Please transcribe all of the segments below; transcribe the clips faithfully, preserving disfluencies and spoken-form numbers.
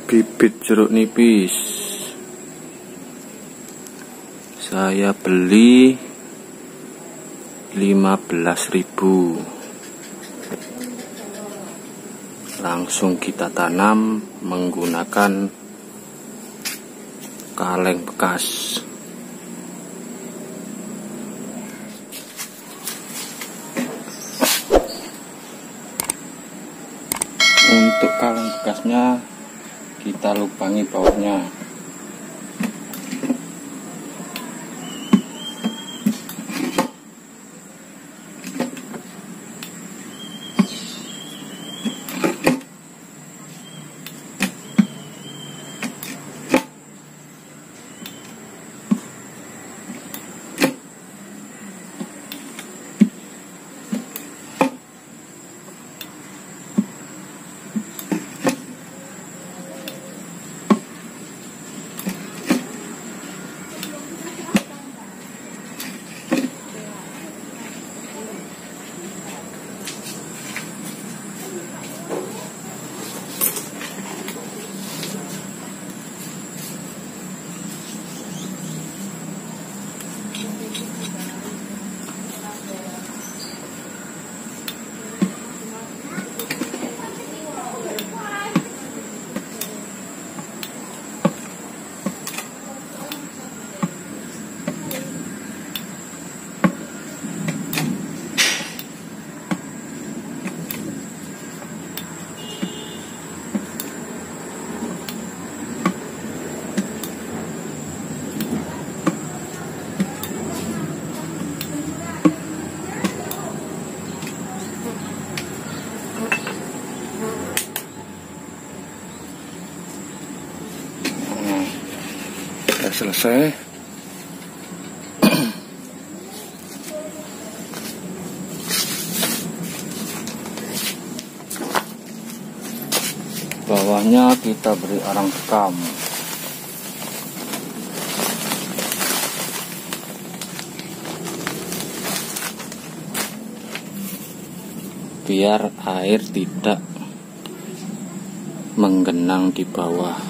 Bibit jeruk nipis saya beli lima belas ribu, langsung kita tanam menggunakan kaleng bekas. Untuk kaleng bekasnya kita lubangi bawahnya. Selesai. Bawahnya kita beri arang sekam. Biar air tidak menggenang di bawah.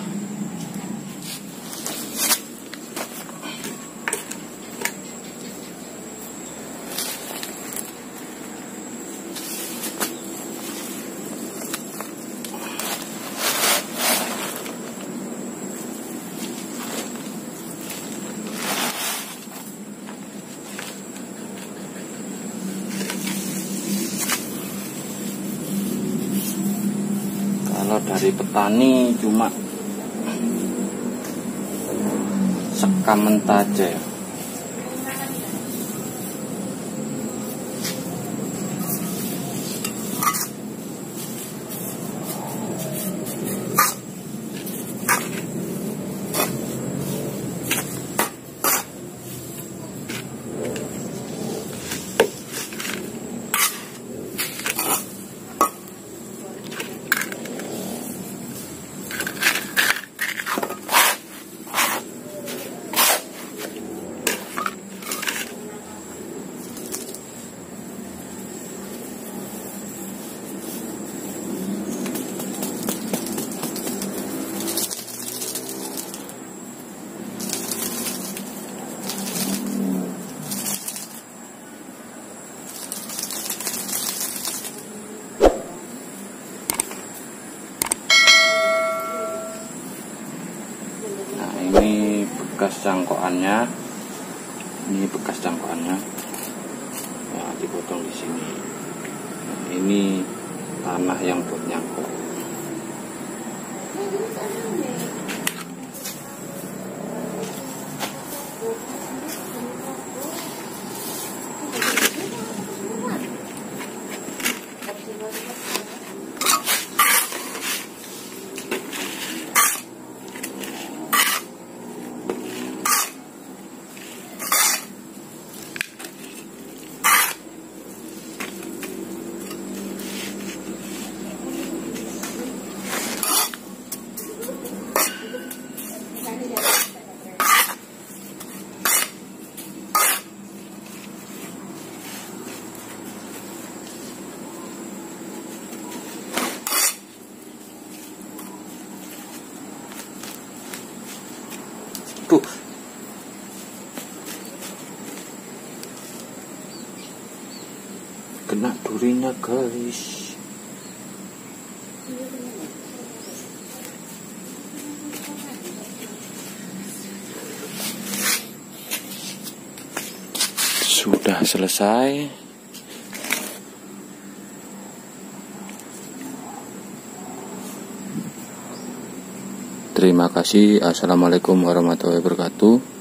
Kalau dari petani cuma sekam mentah aja ya. Ini bekas cangkokannya, ini bekas cangkokannya, ya, dipotong di sini. Nah, ini tanah yang buat nyangkok. Waduh. Kena durinya, guys. Sudah selesai. Terima kasih. Assalamualaikum warahmatullahi wabarakatuh.